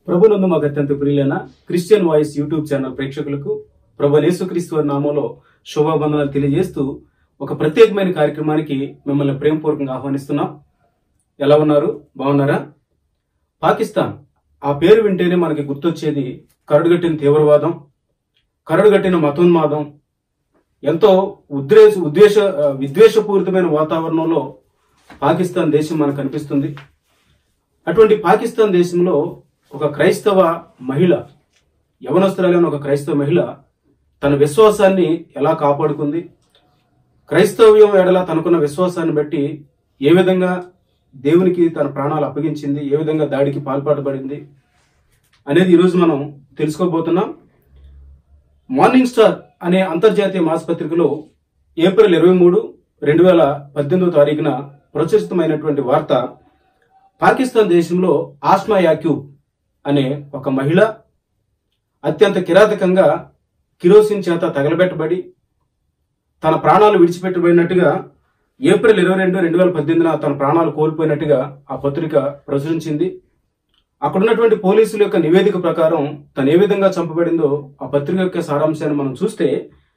ప్రభునందు మాకు అత్యంత ప్రియులైన క్రిస్టియన్ వాయిస్ యూట్యూబ్ ఛానల్ ప్రేక్షకులకు ప్రభు యేసుక్రీస్తు వారి నామంలో శుభాబంధనాలు తెలియజేస్తూ ఒక ప్రత్యేకమైన కార్యక్రమానికి మిమ్మల్ని ప్రేమపూర్వకంగా ఆహ్వానిస్తున్నాం. ఎలా ఉన్నారు? బాగున్నారా? పాకిస్తాన్ ఆ పేరు వింటేనే మనకి గుర్తొచ్చేది కరడుగట్టిన తీవ్రవాదం, కరడుగట్టిన మతోన్మాదం, ఎంతో విద్వేషపూరితమైన వాతావరణంలో పాకిస్తాన్ దేశం మనకు కనిపిస్తుంది. అటువంటి పాకిస్తాన్ దేశంలో ఒక క్రైస్తవ మహిళ, యవనస్తురాలైన ఒక క్రైస్తవ మహిళ తన విశ్వాసాన్ని ఎలా కాపాడుకుంది, క్రైస్తవ్యం ఎడల తనకున్న విశ్వాసాన్ని బట్టి ఏ విధంగా దేవునికి తన ప్రాణాలు అప్పగించింది, ఏ విధంగా దాడికి పాల్పడబడింది అనేది ఈరోజు మనం తెలుసుకోబోతున్నాం. మార్నింగ్ స్టార్ అనే అంతర్జాతీయ మాసపత్రికలో ఏప్రిల్ 23, 2018 ప్రచురితమైనటువంటి వార్త, పాకిస్తాన్ దేశంలో ఆస్మా యాక్యూబ్ అనే ఒక మహిళ అత్యంత కిరాతకంగా కిరోసిన్ చేత తగలబెట్టబడి తన ప్రాణాలు విడిచిపెట్టబడినట్టుగా ఏప్రిల్ 22, 2018 తన ప్రాణాలు కోల్పోయినట్టుగా ఆ పత్రిక ప్రచురించింది. అక్కడున్నటువంటి పోలీసుల యొక్క నివేదిక ప్రకారం తను ఏ విధంగా చంపబడిందో ఆ పత్రిక యొక్క సారాంశాన్ని మనం చూస్తే,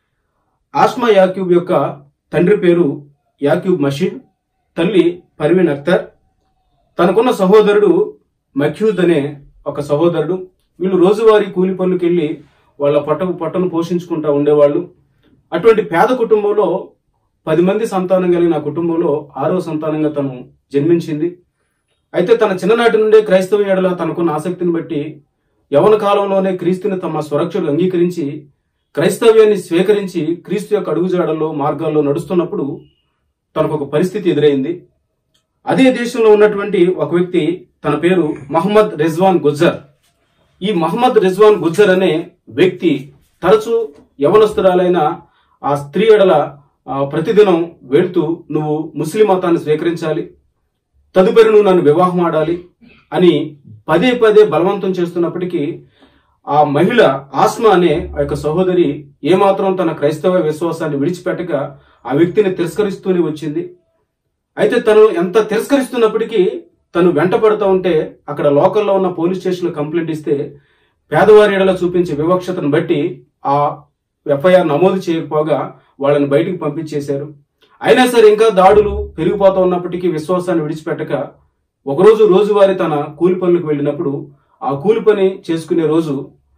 ఆస్మా యాక్యూబ్ యొక్క తండ్రి పేరు యాక్యూబ్ మషీద్, తల్లి పర్వీన్ అఖ్తర్, తనకున్న సహోదరుడు మఖ్యూద్ అనే ఒక సహోదరుడు. వీళ్ళు రోజువారీ కూలి పనులకు వెళ్లి వాళ్ళ పొట్టను పోషించుకుంటా ఉండేవాళ్ళు. అటువంటి పేద కుటుంబంలో 10 మంది సంతానం కలిగిన ఆ కుటుంబంలో 6వ సంతానంగా తను జన్మించింది. అయితే తన చిన్ననాటి నుండే క్రైస్తవ ఎడల తనకున్న ఆసక్తిని బట్టి యవన కాలంలోనే క్రీస్తుని తమ స్వరక్షకుడు అంగీకరించి క్రైస్తవ్యాన్ని స్వీకరించి క్రీస్తు యొక్క అడుగుజాడల్లో మార్గాల్లో నడుస్తున్నప్పుడు తనకు ఒక పరిస్థితి ఎదురైంది. అదే దేశంలో ఉన్నటువంటి ఒక వ్యక్తి, తన పేరు మహమ్మద్ రిజ్వాన్ గుజ్జర్. ఈ మహమ్మద్ రిజ్వాన్ గుజ్జర్ అనే వ్యక్తి తరచూ యవనస్తురాలైన ఆ స్త్రీ ఎడల ప్రతిదినం వెళుతూ, నువ్వు ముస్లిం మతాన్ని స్వీకరించాలి, తదుపరి నువ్వు నన్ను వివాహం ఆడాలి అని పదే పదే బలవంతం చేస్తున్నప్పటికీ ఆ మహిళ ఆస్మా అనే ఆ యొక్క సహోదరి ఏమాత్రం తన క్రైస్తవ విశ్వాసాన్ని విడిచిపెట్టక ఆ వ్యక్తిని తిరస్కరిస్తూనే వచ్చింది. అయితే తను ఎంత తిరస్కరిస్తున్నప్పటికీ తను వెంట పడుతూ ఉంటే అక్కడ లోకల్లో ఉన్న పోలీస్ స్టేషన్లో కంప్లైంట్ ఇస్తే పేదవారి ఎడల చూపించే వివక్షతను బట్టి ఆ ఎఫ్ఐఆర్ నమోదు చేయకపోగా వాళ్ళని బయటికి పంపించేశారు. అయినా సరే ఇంకా దాడులు పెరిగిపోతూ ఉన్నప్పటికీ విశ్వాసాన్ని విడిచిపెట్టక ఒకరోజు రోజువారీ తన కూలి పనులకు వెళ్ళినప్పుడు ఆ కూలి పని చేసుకునే రోజు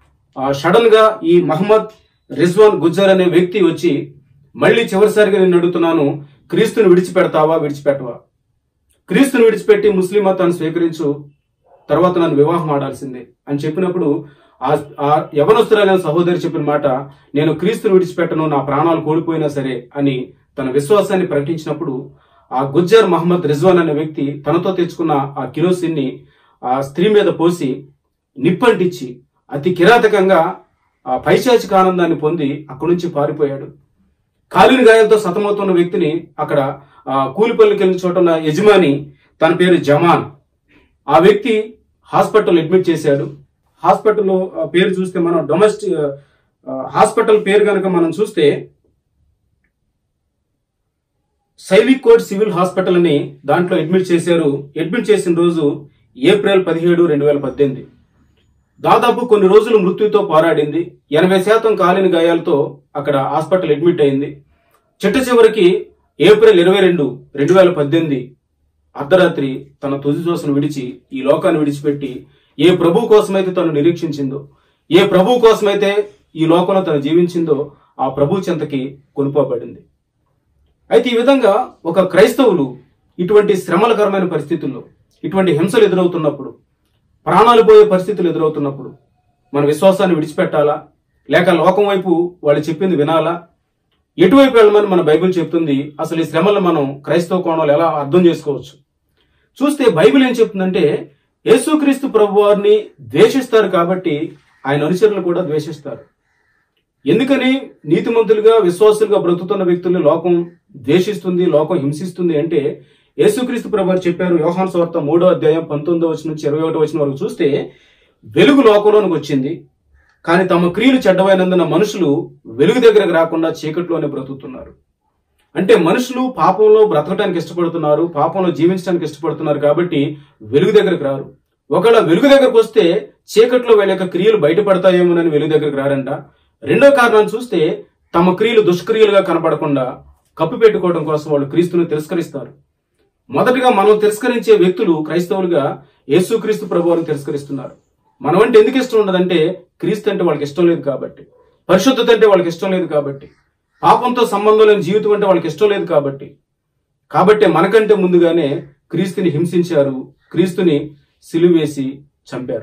సడన్ గా ఈ మహమ్మద్ రిజ్వాన్ గుజ్జర్ అనే వ్యక్తి వచ్చి, మళ్ళీ చివరిసారిగా నేను అడుగుతున్నాను, క్రీస్తుని విడిచిపెడతావా విడిచిపెట్టవా? క్రీస్తుని విడిచిపెట్టి ముస్లిం మతాన్ని స్వీకరించు, తర్వాత నన్ను వివాహం ఆడాల్సిందే అని చెప్పినప్పుడు ఆ యవనస్తురాలైన సహోదరి చెప్పిన మాట, నేను క్రీస్తుని విడిచిపెట్టను, నా ప్రాణాలు కోల్పోయినా సరే అని తన విశ్వాసాన్ని ప్రకటించినప్పుడు ఆ గుజ్జర్ మహమ్మద్ రిజ్వాన్ అనే వ్యక్తి తనతో తెచ్చుకున్న ఆ కిరోసిన్ ని ఆ స్త్రీ మీద పోసి నిప్పంటించి అతి కిరాతకంగా ఆ పైశాచిక ఆనందాన్ని పొంది అక్కడి నుంచి పారిపోయాడు. కాలిన గాయాలతో సతమవుతున్న వ్యక్తిని అక్కడ కూలి పనులకు వెళ్ళిన చోట ఉన్న యజమాని, తన పేరు జమాన్, ఆ వ్యక్తి హాస్పిటల్ అడ్మిట్ చేశాడు. హాస్పిటల్ పేరు చూస్తే మనం హాస్పిటల్ పేరు కనుక మనం చూస్తే సైవిక్ సివిల్ హాస్పిటల్ అని దాంట్లో అడ్మిట్ చేశారు. అడ్మిట్ చేసిన రోజు ఏప్రిల్ 17, 2018. దాదాపు కొన్ని రోజులు మృత్యుతో పోరాడింది. 80% కాలిన గాయాలతో అక్కడ హాస్పిటల్ అడ్మిట్ అయింది. చిట్ట చివరికి ఏప్రిల్ 22, 2018 అర్ధరాత్రి తన తుది శ్వాసను విడిచి ఈ లోకాన్ని విడిచిపెట్టి ఏ ప్రభు కోసమైతే తను నిరీక్షించిందో, ఏ ప్రభు కోసమైతే ఈ లోకంలో తను జీవించిందో ఆ ప్రభు చెంతకి కొనుపోబడింది. అయితే ఈ విధంగా ఒక క్రైస్తవులు ఇటువంటి శ్రమలకరమైన పరిస్థితుల్లో, ఇటువంటి హింసలు ఎదురవుతున్నప్పుడు, ప్రాణాలు పోయే పరిస్థితులు ఎదురవుతున్నప్పుడు మన విశ్వాసాన్ని విడిచిపెట్టాలా, లేక లోకం వైపు వాళ్ళు చెప్పింది వినాలా, ఎటువైపు వెళ్ళమని మన బైబిల్ చెప్తుంది? అసలు ఈ శ్రమలను మనం క్రైస్తవ కోణంలో ఎలా అర్థం చేసుకోవచ్చు? చూస్తే బైబిల్ ఏం చెప్తుందంటే, యేసుక్రీస్తు ప్రభు వారిని ద్వేషిస్తారు కాబట్టి ఆయన అనుచరులు కూడా ద్వేషిస్తారు. ఎందుకని నీతిమంతులుగా విశ్వాసులుగా బ్రతుకుతున్న వ్యక్తుల్ని లోకం ద్వేషిస్తుంది, లోకం హింసిస్తుంది అంటే, యేసుక్రీస్తు ప్రభు వారు చెప్పారు. యోహాను సువార్త 3వ అధ్యాయం 19వ నుంచి 21వ వరకు చూస్తే, వెలుగు లోకంలోనికి వచ్చింది, కానీ తమ క్రియలు చెడ్డవైనందున మనుషులు వెలుగు దగ్గరకు రాకుండా చీకట్లోనే బ్రతుకుతున్నారు. అంటే మనుషులు పాపంలో బ్రతకడానికి ఇష్టపడుతున్నారు, పాపంలో జీవించడానికి ఇష్టపడుతున్నారు కాబట్టి వెలుగు దగ్గరకు రారు. ఒకవేళ వెలుగు దగ్గరకు వస్తే చీకట్లో వీళ్ళ యొక్క క్రియలు బయటపడతాయేమోనని వెలుగు దగ్గరికి రారంట. రెండో కారణాన్ని చూస్తే తమ క్రియలు దుష్క్రియలుగా కనపడకుండా కప్పిపెట్టుకోవడం కోసం వాళ్ళు క్రీస్తుని తిరస్కరిస్తారు. మొదటిగా మనం తిరస్కరించే వ్యక్తులు క్రైస్తవులుగా యేసుక్రీస్తు ప్రభువుని తిరస్కరిస్తున్నారు. మనం అంటే ఎందుకు ఇష్టం ఉండదంటే క్రీస్తు అంటే వాళ్ళకి ఇష్టం లేదు కాబట్టి, పరిశుద్ధత అంటే వాళ్ళకి ఇష్టం లేదు కాబట్టి, పాపంతో సంబంధం లేని జీవితం అంటే వాళ్ళకి ఇష్టం లేదు కాబట్టి మనకంటే ముందుగానే క్రీస్తుని హింసించారు, క్రీస్తుని సిలువేసి చంపారు.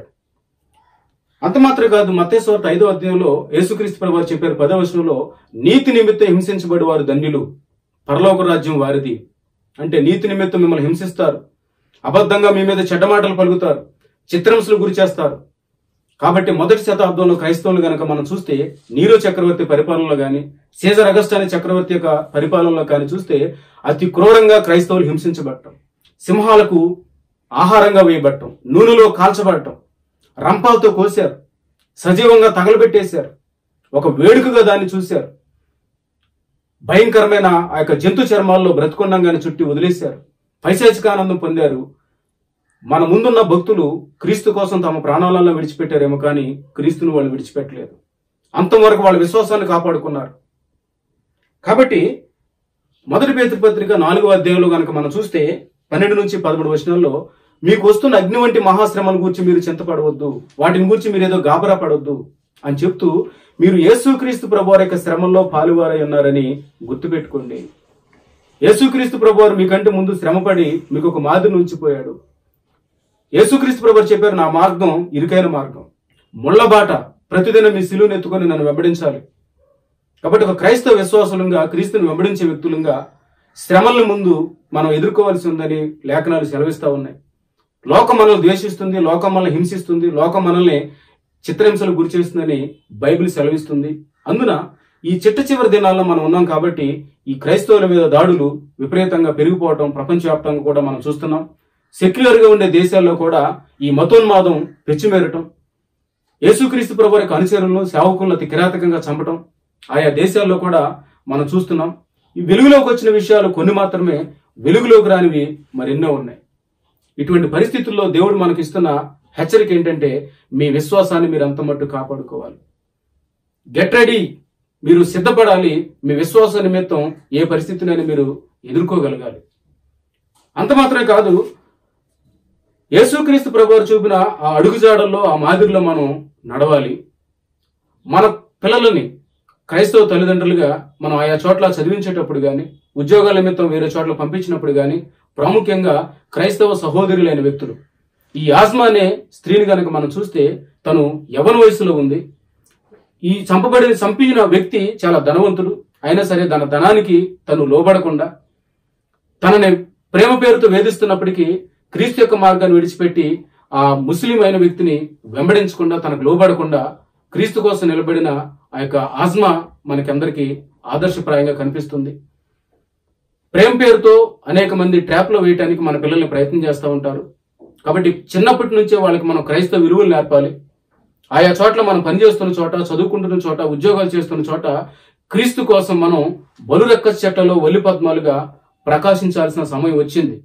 అంత మాత్రమే కాదు, మత్తయి సువార్త 5వ అధ్యాయంలో యేసుక్రీస్తు ప్రభువు చెప్పారు 10వ వచనంలో, నీతి నిమిత్తం హింసించబడి వారు ధన్యులు, పరలోక రాజ్యం వారిది. అంటే నీతి నిమిత్తం మిమ్మల్ని హింసిస్తారు, అబద్ధంగా మీ మీద చెడ్డ మాటలు పలుకుతారు, చిత్రహింసలు గురి చేస్తారు. కాబట్టి మొదటి శతాబ్దంలో క్రైస్తవులు గనక మనం చూస్తే నీరో చక్రవర్తి పరిపాలనలో గాని, సీజర్ అగస్ట్ అనే చక్రవర్తి యొక్క పరిపాలనలో కానీ చూస్తే అతి క్రూరంగా క్రైస్తవులు హింసించబడటం, సింహాలకు ఆహారంగా వేయబడటం, నూనెలో కాల్చబడటం, రంపాలతో కోశారు, సజీవంగా తగలబెట్టేశారు, ఒక వేడుకగా దాన్ని చూశారు. భయంకరమైన ఆ యొక్క జంతు చర్మాల్లో బ్రతుకుండంగానే చుట్టి వదిలేశారు, పైశాచికానందం పొందారు. మన ముందున్న భక్తులు క్రీస్తు కోసం తమ ప్రాణాలను విడిచిపెట్టారేమో కానీ క్రీస్తును వాళ్ళు విడిచిపెట్టలేదు. అంతం వరకు వాళ్ళ విశ్వాసాన్ని కాపాడుకున్నారు. కాబట్టి మొదటి పేతురు పత్రిక 4వ అధ్యాయంలో కనుక మనం చూస్తే 12 నుంచి 13 వచనాల్లో, మీకు వస్తున్న అగ్ని వంటి మహాశ్రమల గురించి మీరు చింతపడవద్దు, వాటిని గురించి మీరు ఏదో గాబరా పడవద్దు అని చెప్తూ, మీరు యేసుక్రీస్తు ప్రభువారి యొక్క శ్రమల్లో పాలువారై ఉన్నారని గుర్తుపెట్టుకోండి. యేసుక్రీస్తు ప్రభువారు మీకంటే ముందు శ్రమపడి మీకు ఒక మాదిరిని ఉంచిపోయాడు. యేసుక్రీస్తు ప్రభువారు చెప్పారు, నా మార్గం ఇరుకైన మార్గం, ముళ్ళబాట, ప్రతిదినం మీ సిలువను ఎత్తుకొని నన్ను వెంబడించాలి. కాబట్టి ఒక క్రైస్తవ విశ్వాసులంగా, క్రీస్తుని వెంబడించే వ్యక్తులంగా శ్రమల ముందు మనం ఎదుర్కోవాల్సి ఉందని లేఖనాలు సెలవిస్తా ఉన్నాయి. లోకం మనల్ని ద్వేషిస్తుంది, లోకం మనల్ని హింసిస్తుంది, లోకం మనల్ని చిత్రహింసలు గురి చేస్తుందని బైబిల్ సెలవిస్తుంది. అందున ఈ చిట్ట చివరి దినాల్లో మనం ఉన్నాం కాబట్టి ఈ క్రైస్తవుల మీద దాడులు విపరీతంగా పెరిగిపోవటం ప్రపంచవ్యాప్తంగా కూడా మనం చూస్తున్నాం. సెక్యులర్ గా ఉండే దేశాల్లో కూడా ఈ మతోన్మాదం పెచ్చిమేరటం, యేసుక్రీస్తు ప్రభువు యొక్క అనుచరులను, సేవకులను అతి కిరాతకంగా చంపటం ఆయా దేశాల్లో కూడా మనం చూస్తున్నాం. ఈ వెలుగులోకి వచ్చిన విషయాలు కొన్ని మాత్రమే, వెలుగులోకి రానివి మరెన్నో ఉన్నాయి. ఇటువంటి పరిస్థితుల్లో దేవుడు మనకి ఇస్తున్న హెచ్చరిక ఏంటంటే, మీ విశ్వాసాన్ని మీరు అంత మట్టు కాపాడుకోవాలి. గెట్ రెడీ, మీరు సిద్ధపడాలి. మీ విశ్వాస నిమిత్తం ఏ పరిస్థితినైనా మీరు ఎదుర్కోగలగాలి. అంత మాత్రమే కాదు, యేసుక్రీస్తు ప్రభువారు చూపిన ఆ అడుగుజాడల్లో, ఆ మాదిరిలో మనం నడవాలి. మన పిల్లలని క్రైస్తవ తల్లిదండ్రులుగా మనం ఆయా చోట్ల చదివించేటప్పుడు గాని, ఉద్యోగాల నిమిత్తం వేరే చోట్ల పంపించినప్పుడు గాని, ప్రాముఖ్యంగా క్రైస్తవ సహోదరులైన వ్యక్తులు, ఈ ఆజ్మా అనే స్త్రీని గనక మనం చూస్తే తను యవ్వన వయసులో ఉంది. ఈ చంపిన వ్యక్తి చాలా ధనవంతుడు, అయినా సరే తన ధనానికి తను లోబడకుండా, తనని ప్రేమ పేరుతో వేధిస్తున్నప్పటికీ క్రీస్తు యొక్క మార్గాన్ని విడిచిపెట్టి ఆ ముస్లిం అయిన వ్యక్తిని వెంబడించకుండా, తనకు లోబడకుండా క్రీస్తు కోసం నిలబడిన ఆ యొక్క ఆజ్మా మనకందరికీ ఆదర్శప్రాయంగా కనిపిస్తుంది. ప్రేమ పేరుతో అనేక మంది ట్రాప్ లో వేయడానికి మన పిల్లల్ని ప్రయత్నం చేస్తూ ఉంటారు. కాబట్టి చిన్నప్పటి నుంచే వాళ్ళకి మనం క్రైస్తవ విలువలు నేర్పాలి. ఆయా చోట్ల మనం పనిచేస్తున్న చోట, చదువుకుంటున్న చోట, ఉద్యోగాలు చేస్తున్న చోట క్రీస్తు కోసం మనం బలురెక్క చెట్లలో ఒలి పద్మాలుగా ప్రకాశించాల్సిన సమయం వచ్చింది.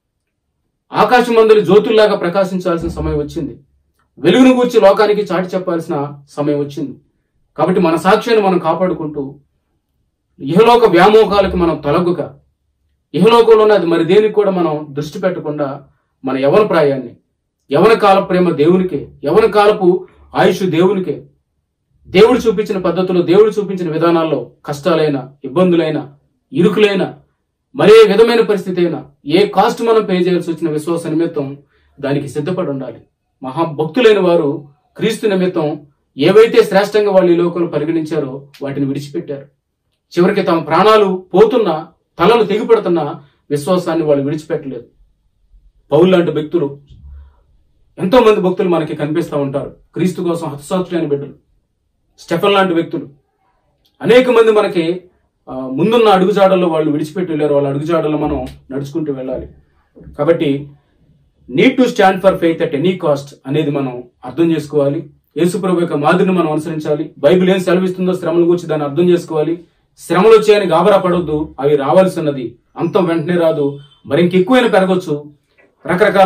ఆకాశమందలి జ్యోతుల్లాగా ప్రకాశించాల్సిన సమయం వచ్చింది. వెలుగును గూర్చి లోకానికి చాటి చెప్పాల్సిన సమయం వచ్చింది. కాబట్టి మన సాక్ష్యాన్ని మనం కాపాడుకుంటూ, ఇహలోక వ్యామోహాలకు మనం తొలగుక, ఇహలోకంలో అది మరి దేనికి కూడా మనం దృష్టి పెట్టకుండా మన యవన ప్రాయాన్ని, యవన కాల ప్రేమ దేవునికే, యవన కాలపు ఆయుష్ దేవునికే, దేవుడు చూపించిన పద్ధతిలో, దేవుడు చూపించిన విధానాల్లో కష్టాలైన, ఇబ్బందులైన, ఇరుకులైన, మరే విధమైన పరిస్థితి అయినా, ఏ కాస్ట్ మనం పే చేయాల్సి వచ్చిన విశ్వాస నిమిత్తం దానికి సిద్ధపడి ఉండాలి. మహాభక్తులైన వారు క్రీస్తు నిమిత్తం ఏవైతే శ్రేష్టంగా వాళ్ళు ఈ లోకంలో పరిగణించారో వాటిని విడిచిపెట్టారు. చివరికి తమ ప్రాణాలు పోతున్నా, తలలు తెగిపడుతున్న విశ్వాసాన్ని వాళ్ళు విడిచిపెట్టలేదు. పౌలు లాంటి వ్యక్తులు, ఎంతో మంది భక్తులు మనకి కనిపిస్తూ ఉంటారు, క్రీస్తు కోసం హతసాక్షులైన బిడ్డలు. స్టెఫెన్ లాంటి వ్యక్తులు, అనేక మంది మనకి ముందున్న అడుగుజాడల్లో వాళ్ళు విడిచిపెట్టి వెళ్ళారు. వాళ్ళ అడుగుజాడల్లో మనం నడుచుకుంటూ వెళ్ళాలి. కాబట్టి need to stand for faith at any cost అనేది మనం అర్థం చేసుకోవాలి. యేసుప్రభు యొక్క మాదిరిని మనం అనుసరించాలి. బైబిల్ ఏం సెలవిస్తుందో శ్రమల గురించి దాన్ని అర్థం చేసుకోవాలి. శ్రమలు వచ్చాయని గాబరా పడొద్దు, అవి రావాల్సిన్నది, అంతం వెంటనే రాదు, మరి ఇంకెక్కువైనా పెరగొచ్చు. రకరకాల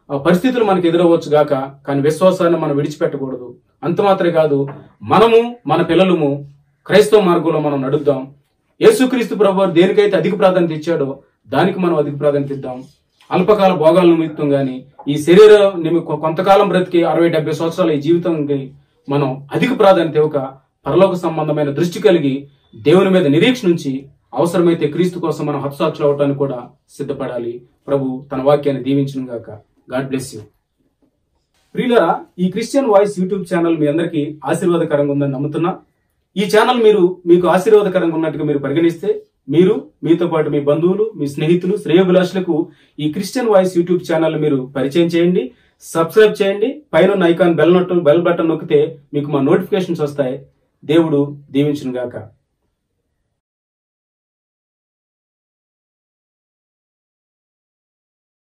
పరిస్థితులు మనకు ఎదురవ్వచ్చు గాక, కానీ విశ్వాసాన్ని మనం విడిచిపెట్టకూడదు. అంత మాత్రమే కాదు, మనము మన పిల్లలము క్రైస్తవ మార్గంలో మనం నడుద్దాం. యేసుక్రీస్తు ప్రభువు దేనికైతే అధిక ప్రాధాన్యత ఇచ్చాడో దానికి మనం అధిక ప్రాధాన్యత ఇద్దాం. అల్పకాల భోగాల నిమిత్తం గాని, ఈ శరీర కొంతకాలం బ్రతికి 60-70 సంవత్సరాల ఈ జీవితానికి మనం అధిక ప్రాధాన్యత ఇవ్వక, పరలోక సంబంధమైన దృష్టి కలిగి దేవుని మీద నిరీక్ష నుంచి అవసరమైతే క్రీస్తు కోసం మనం హతసాక్షులు అవటానికి కూడా సిద్ధపడాలి. ప్రభు తన వాక్యాన్ని దీవించును గాక. God bless you. ప్రియులారా, ఈ క్రిస్టియన్ వాయిస్ యూట్యూబ్ ఛానల్ మీ అందరికీ ఆశీర్వాదకరంగా ఉందని నమ్ముతున్నా. ఈ ఛానల్ మీకు ఆశీర్వాదకరంగా ఉన్నట్టుగా మీరు పరిగణిస్తే, మీరు, మీతో పాటు మీ బంధువులు, మీ స్నేహితులు, శ్రేయోభిలాషులకు ఈ క్రిస్టియన్ వాయిస్ యూట్యూబ్ ఛానల్ మీరు పరిచయం చేయండి, సబ్స్క్రైబ్ చేయండి. పైన ఐకాన్ బెల్ బటన్ నొక్కితే మీకు మా నోటిఫికేషన్స్ వస్తాయి. దేవుడు దీవించును గాక.